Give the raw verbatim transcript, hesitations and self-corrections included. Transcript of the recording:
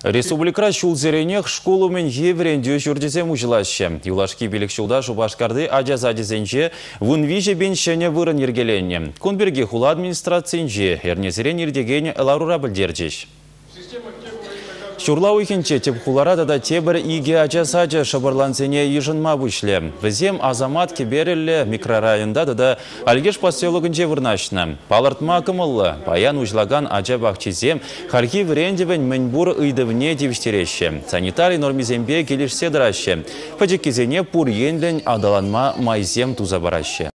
Республика шулзеренех школу мен евренде жүрдізем ұжылашы. Юлашки билікшілда Жубашкарды ажаз-адезенже вунвиже бен шәне вырын ергеленне. Конберге хула администрациянже әрнезерен ердеген ларура білдердеш. Шурлау ихенче теп хуларада да тебір иге ажаз-аджа шабарланзене ежынма бүшле. Візем Азамат Кеберелі микрорайында да Альгеш поселогынже вырнашны. Палыртма кымылы, баян ұжлаган ажа бақчизем, харки врендевен мәнбур ыйдывне девіштереші. Санитарий нормизембе келешсе дырашы. Фаджикизене пур енлен адаланма майзем туза барашы.